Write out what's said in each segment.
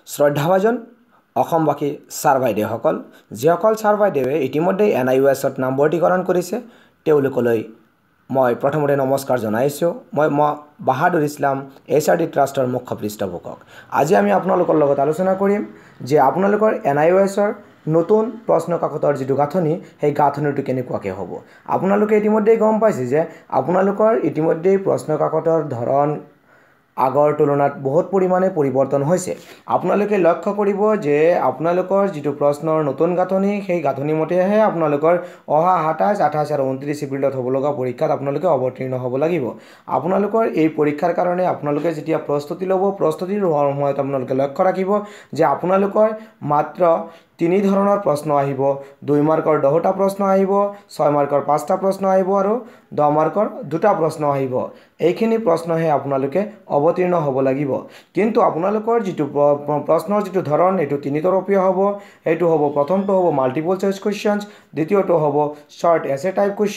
শ্ৰদ্ধাভাজন অসমবাসী ছাৰ বাইদেউসকল যিসকল ছাৰ বাইদেৱে ইতিমধ্যে NIOSত নামভৰ্তিকৰণ কৰিছে তেওঁলোকলৈ মই প্ৰথমতে নমস্কাৰ জনাইছোঁ। মই বাহাদুৰ ইছলাম HRD ট্ৰাষ্টৰ মুখ্য পৃষ্ঠপোষক। আজি আমি আপোনালোকৰ লগত আলোচনা কৰিম যে আপোনালোকৰ NIOSৰ নতুন প্ৰশ্ন কাকতৰ যিটো গাঁথনি সেই গাঁথনিটো কেনেকুৱাকৈ হ'ব। আপোনালোকে ইতিমধ্যে গম পাইছে যে আপোনালোকৰ ইতিমধ্যে প্ৰশ্ন কাকতৰ ধৰণ আগৰ তুলনাত বহুত পৰিমাণে পৰিৱৰ্তন হৈছে। আপোনালোকে লক্ষ্য কৰিব যে আপোনালোকৰ যিটো প্ৰশ্নৰ নতুন গাঁথনি সেই গাঁথনি মতেহে আপোনালোকৰ অহা 27, 28 আৰু 29 এপ্ৰিলত হ'ব লগা পৰীক্ষাত আপোনালোকে অৱতীৰ্ণ হ'ব লাগিব। আপোনালোকৰ এই পৰীক্ষাৰ কাৰণে আপোনালোকে যেতিয়া প্ৰস্তুতি ল'ব, প্ৰস্তুতি লোৱাৰ সময়ত আপোনালোকে লক্ষ্য ৰাখিব যে আপোনালোকৰ মাত্ৰ 3 ধৰণৰ প্ৰশ্ন আহিব। 2 মাৰ্কৰ 10টা প্ৰশ্ন আহিব, 6 মাৰ্কৰ 5টা প্ৰশ্ন আহিব আৰু 10 মাৰ্কৰ 2টা প্ৰশ্ন আহিব। এইখিনি প্ৰশ্নহে আপোনালোকে অৱতীৰ্ণ হ'ব লাগিব। কিন্তু আপোনালোকৰ যিটো প্ৰশ্নৰ যিটো ধৰণ এইটো 3 তৰপীয়া হ'ব। এইটো হ'ব প্ৰথমটো হ'ব মাল্টিপল চইচ কুৱেশ্যনছ, দ্বিতীয়টো হ'ব শৰ্ট এছে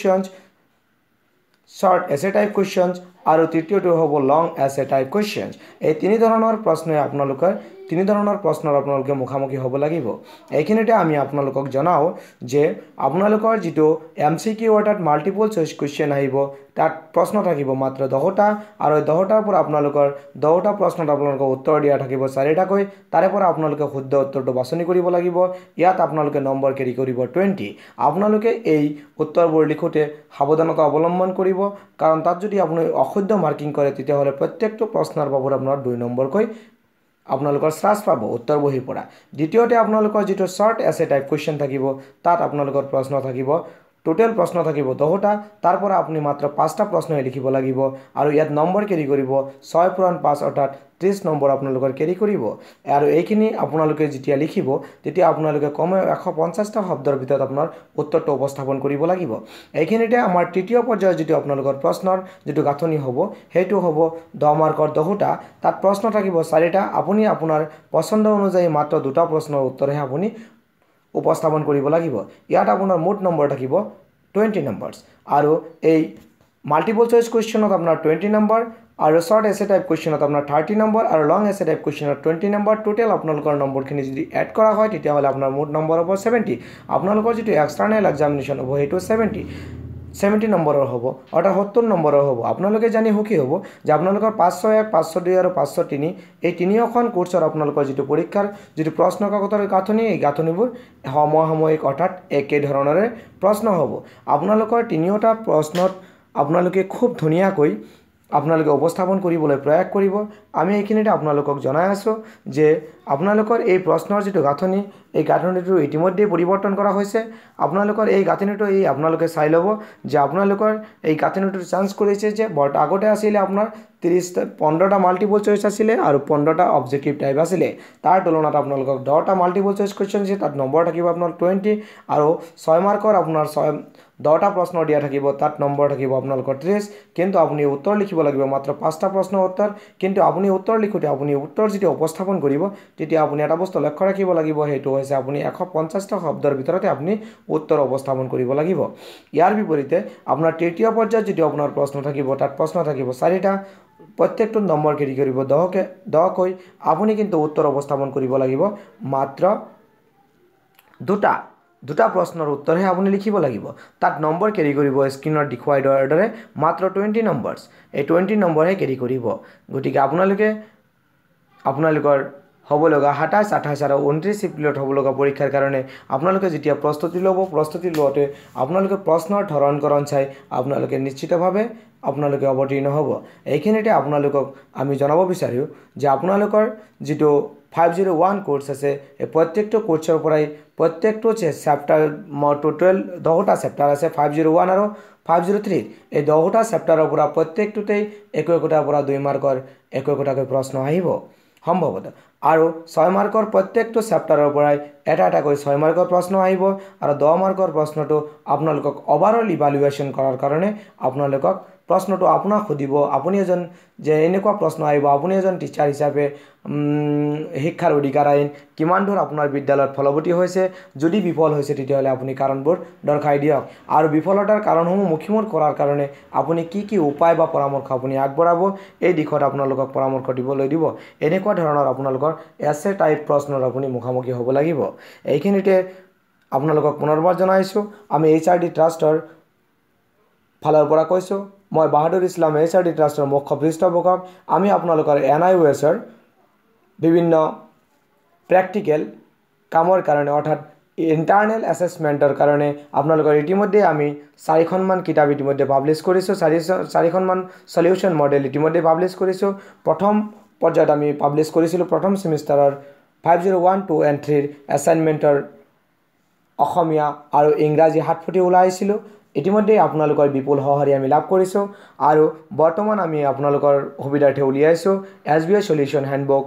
টাইপ কুৱেশ্যনছ আৰু তৃতীয়টো হ'ব লং এছে টাইপ কুৱেশ্যনছ। এই 3 ধৰণৰ প্ৰশ্নই আপোনালোকে মুখামুখি হ'ব লাগিব। এইখিনিতে আমি আপোনালোকক জনাওঁ যে আপোনালোকৰ যিটো MCQ অৰ্থাৎ মাল্টিপল চইচ কুৱেশ্যন আহিব তাত প্ৰশ্ন থাকিব মাত্ৰ 10টা আৰু 10টাৰ পৰা আপোনালোকৰ 10টা প্ৰশ্নত আপোনালোকক উত্তৰ দিয়া থাকিব 4টাকৈ। তাৰে পৰা আপোনালোকে শুদ্ধ উত্তৰটো বাছনি কৰিব লাগিব। ইয়াত আপোনালোকে নম্বৰ কেৰি কৰিব 20। আপোনালোকে এই উত্তৰবোৰ লিখোঁতে সাৱধানতা অৱলম্বন কৰিব, কাৰণ তাত যদি আপুনি অশুদ্ধ মাৰ্কিং কৰে তেতিয়াহ'লে প্ৰত্যেকটো প্ৰশ্নৰ বাবদ আপোনাৰ 2 নম্বৰকৈ আপোনালোকৰ শ্ৰাস পাব উত্তৰ বহিৰ পৰা। দ্বিতীয়তে আপোনালোকৰ যিটো শৰ্ট এছে টাইপ কুৱেশ্যন থাকিব তাত আপোনালোকৰ প্ৰশ্ন থাকিব টোটেল প্ৰশ্ন থাকিব 10টা, তাৰ পৰা আপুনি মাত্ৰ 5টা প্ৰশ্নহে লিখিব লাগিব আৰু ইয়াত নম্বৰ কেৰি কৰিব 6 × 5 অৰ্থাৎ 30 নম্বৰ আপোনালোকৰ কেৰি কৰিব। আৰু এইখিনি আপোনালোকে যেতিয়া লিখিব তেতিয়া আপোনালোকে কমেও 150টা শব্দৰ ভিতৰত আপোনাৰ উত্তৰটো উপস্থাপন কৰিব লাগিব। এইখিনিতে আমাৰ তৃতীয় পৰ্যায়ৰ যিটো আপোনালোকৰ প্ৰশ্নৰ যিটো গাঁথনি হ'ব সেইটো হ'ব 10 মাৰ্কৰ 10টা, তাত প্ৰশ্ন থাকিব 4টা। আপুনি আপোনাৰ পচন্দ অনুযায়ী মাত্ৰ 2টা প্ৰশ্নৰ উত্তৰহে আপুনি উপস্থাপন কৰিব লাগিব। ইয়াত আপোনাৰ মুঠ নম্বৰ থাকিব 20 নম্বৰছ আৰু এই মাল্টিপল চইচ কুৱেশ্যনত আপোনাৰ 20 নম্বৰ আৰু শৰ্ট এছে টাইপ কুৱেশ্যনত আপোনাৰ 30 নম্বৰ আৰু লং এছে টাইপ কুৱেশ্যনত 20 নম্বৰ। টোটেল আপোনালোকৰ নম্বৰখিনি যদি এড কৰা হয় তেতিয়াহ'লে আপোনাৰ মুঠ নম্বৰ হ'ব 70। আপোনালোকৰ যিটো এক্সটাৰ্নেল এক্সামিনেশ্যন হ'ব সেইটো 70 নম্বৰৰ হ'ব অৰ্থাৎ 70 নম্বৰৰ হ'ব। আপোনালোকে জানি সুখী হ'ব যে আপোনালোকৰ 501, 502 আৰু 503 এই তিনিওখন কোৰ্চৰ আপোনালোকৰ যিটো পৰীক্ষাৰ যিটো প্ৰশ্ন কাকতৰ গাঁথনি এই গাঁথনিবোৰ সমসাময়িক অৰ্থাৎ একে ধৰণৰে প্ৰশ্ন হ'ব। আপোনালোকৰ তিনিওটা প্ৰশ্নত আপোনালোকে খুব ধুনীয়াকৈ আপোনালোকে উপস্থাপন কৰিবলৈ প্ৰয়াস কৰিব। আমি এইখিনিতে আপোনালোকক জনাই আছোঁ যে আপোনালোকৰ এই প্ৰশ্নৰ যিটো গাঁথনি এই গাঁথনিটো ইতিমধ্যে পৰিৱৰ্তন কৰা হৈছে। আপোনালোকৰ এই গাঁথনিটো আপোনালোকে চাই ল'ব যে আপোনালোকৰ এই গাঁথনিটো চেঞ্জ কৰিছে যে আগতে আছিলে আপোনাৰ 15টা মাল্টিপল চইচ আছিলে আৰু 15টা অবজেক্টিভ টাইপ আছিলে। তাৰ তুলনাত আপোনালোকক 10টা মাল্টিপল চইচ কুৱেশ্যন আছে, তাত নম্বৰ থাকিব আপোনাৰ 20 আৰু 6 মাৰ্কৰ আপোনাৰ 10টা প্ৰশ্ন দিয়া থাকিব, তাত নম্বৰ থাকিব আপোনালোকৰ 30। কিন্তু আপুনি উত্তৰ লিখিব লাগিব মাত্ৰ 5টা প্ৰশ্নৰ উত্তৰ। কিন্তু আপুনি উত্তৰ লিখোঁতে আপুনি উত্তৰ যেতিয়া উপস্থাপন কৰিব তেতিয়া আপুনি এটা বস্তু লক্ষ্য ৰাখিব লাগিব, সেইটো হৈছে আপুনি 150টা শব্দৰ ভিতৰতে আপুনি উত্তৰ উপস্থাপন কৰিব লাগিব। ইয়াৰ বিপৰীতে আপোনাৰ তৃতীয় পৰ্যায়ত যিটো আপোনাৰ প্ৰশ্ন থাকিব তাত প্ৰশ্ন থাকিব 4টা, প্ৰত্যেকটো নম্বৰ কেৰি কৰিব 10কৈ। আপুনি কিন্তু উত্তৰ উপস্থাপন কৰিব লাগিব মাত্ৰ 2টা প্ৰশ্নৰ উত্তৰহে আপুনি লিখিব লাগিব। তাত নম্বৰ কেৰি কৰিব স্ক্ৰীনত দেখুৱাই দিয়াৰ দৰে মাত্ৰ 20 নম্বৰছ। এই 20 নম্বৰহে কেৰি কৰিব। গতিকে আপোনালোকৰ হ'ব লগা 27, 28 আৰু 29 এপ্ৰিলত হ'ব লগা পৰীক্ষাৰ কাৰণে আপোনালোকে যেতিয়া প্ৰস্তুতি ল'ব, প্ৰস্তুতি লোৱাতে আপোনালোকে প্ৰশ্নৰ ধৰণকৰণ চাই আপোনালোকে নিশ্চিতভাৱে আপোনালোকে অৱতীৰ্ণ হ'ব। এইখিনিতে আপোনালোকক আমি জনাব বিচাৰোঁ যে আপোনালোকৰ যিটো 501 কোৰ্চ আছে এই প্ৰত্যেকটো কোৰ্চৰ পৰাই প্ৰত্যেকটো চেপ্টাৰ টোটেল 10টা চেপ্টাৰ আছে 501 আৰু 503। এই 10টা চেপ্টাৰৰ পৰা প্ৰত্যেকটোতেই একোটাৰ পৰা 2 মাৰ্কৰ একোটাকৈ প্ৰশ্ন আহিব সম্ভৱতঃ। আৰু 6 মাৰ্কৰ প্ৰত্যেকটো চেপ্টাৰৰ পৰাই এটাকৈ 6 মাৰ্কৰ প্ৰশ্ন আহিব আৰু 10 মাৰ্কৰ প্ৰশ্নটো আপোনালোকক অভাৰঅল ইভালুৱেশ্যন কৰাৰ কাৰণে আপোনালোকক প্ৰশ্নটো আপোনাক সুধিব আপুনি এজন যে এনেকুৱা প্ৰশ্ন আহিব আপুনি এজন টিচাৰ হিচাপে শিক্ষাৰ অধিকাৰ আইন কিমান দূৰ আপোনাৰ বিদ্যালয়ত ফলৱতী হৈছে যদি বিফল হৈছে তেতিয়াহ'লে আপুনি কাৰণবোৰ দৰ্শাই দিয়ক আৰু বিফলতাৰ কাৰণসমূহ মুখিমূৰ কৰাৰ কাৰণে আপুনি কি উপায় বা পৰামৰ্শ আপুনি আগবঢ়াব এই দিশত আপোনালোকক পৰামৰ্শ দিব এনেকুৱা ধৰণৰ আপোনালোকৰ এছে টাইপ প্ৰশ্নৰ আপুনি মুখামুখি হ'ব লাগিব এইখিনিতে আপোনালোকক পুনৰবাৰ জনাইছোঁ আমি HRD ট্ৰাষ্টৰ ফালৰ পৰা কৈছোঁ মই বাহাদুৰ ইছলাম HRD ট্ৰাষ্টৰ মুখ্য পৃষ্ঠপোষক আমি আপোনালোকৰ NIOSৰ বিভিন্ন প্ৰেক্টিকেল কামৰ কাৰণে অৰ্থাৎ ইণ্টাৰনেল এছেছমেণ্টৰ কাৰণে আপোনালোকৰ ইতিমধ্যে আমি 4খনমান কিতাপ ইতিমধ্যে পাব্লিছ কৰিছোঁ 4খনমান সলিউশন মডেল ইতিমধ্যে পাব্লিছ কৰিছোঁ প্ৰথম পৰ্যায়ত আমি পাব্লিছ কৰিছিলোঁ প্ৰথম সেমিষ্টাৰৰ 501 2 and 3 এছাইনমেণ্টৰ অসমীয়া আৰু ইংৰাজী হাতফুটি ওলাইছিলোঁ ইতিমধ্যে আপোনালোকৰ বিপুল সহাৰি আমি লাভ কৰিছোঁ আৰু বৰ্তমান আমি আপোনালোকৰ সুবিধাৰ্থে উলিয়াইছোঁ SBI solution handbook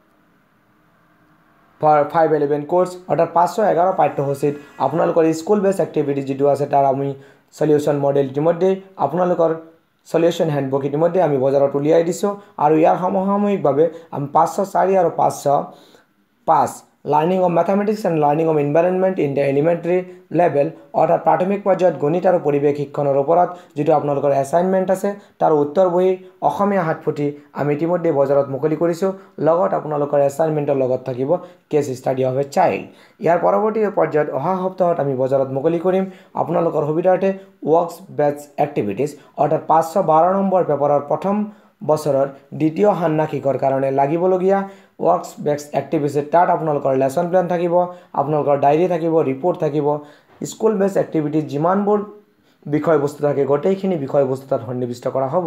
for 511 course অৰ্থাৎ 511 পাঠ্যসূচীত আপোনালোকৰ স্কুল বেস এক্টিভিটি যেটো আছে তাৰ আমি সলিউশন মডেল ইতিমধ্যে আপোনালোকৰ সলিউশন হ্যান্ডবুক ইতিমধ্যে আমি বজাৰত উলিয়াই দিছোঁ আৰু ইয়াৰ সমসাময়িকভাৱে আমি 504 আৰু 505 learning of mathematics and learning of environment in the elementary level অৰ্থাৎ প্ৰাথমিক পৰ্যায়ত গণিত আৰু পৰিৱেশ শিক্ষণৰ ওপৰত যেটো আপোনালোকৰ এছাইনমেণ্ট আছে তাৰ উত্তৰ বহি অসমীয়া হাতফুটি আমি ইতিমধ্যে বজাৰত মুকলি কৰিছোঁ লগত আপোনালোকৰ এছাইনমেণ্টৰ লগত থাকিব case study of a child ইয়াৰ পৰৱৰ্তী পৰ্যায়ত অহা সপ্তাহত আমি বজাৰত মুকলি কৰিম আপোনালোকৰ সুবিধাৰ্থে ৱৰ্কছ বেচ এক্টিভিটিজ অৰ্থাৎ 512 নম্বৰ পেপাৰৰ প্ৰথম বছৰৰ দ্বিতীয় ষান্মাসিকৰ কাৰণে লাগিবলগীয়া ৱৰ্কছ বেচ এক্টিভিটিজ তাত আপোনালোকৰ লেসন প্ল্যান থাকিব আপোনালোকৰ ডায়েৰী থাকিব ৰিপোৰ্ট থাকিব স্কুল বেচ এক্টিভিটিজ যিমানবোৰ বিষয়বস্তু থাকে গোটেইখিনি বিষয়বস্তু তাত সন্নিবিষ্ট কৰা হ'ব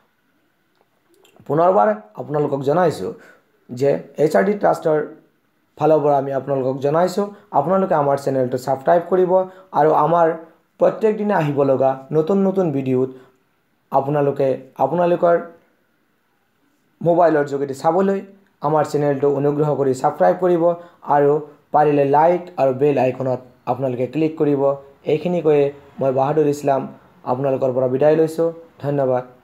পুনৰবাৰ আপোনালোকক জনাইছোঁ যে HRD ট্ৰাষ্টৰ ফালৰ পৰা আমি আপোনালোকক জনাইছোঁ আপোনালোকে আমাৰ চেনেলটো সাবস্ক্ৰাইব কৰিব আৰু আমাৰ প্ৰত্যেক দিনে আহিব লগা নতুন ভিডিঅ'ত আপোনালোকৰ মোবাইলৰ যোগেদি চাবলৈ আমাৰ চেনেলটো অনুগ্ৰহ কৰি সাবস্ক্ৰাইব কৰিব আৰু পাৰিলে লাইক আৰু বেল আইকনত আপোনালোকে ক্লিক কৰিব এইখিনি কৈ মই বাহাদুৰ ইছলাম আপোনালোকৰ পৰা বিদায় লৈছোঁ ধন্যবাদ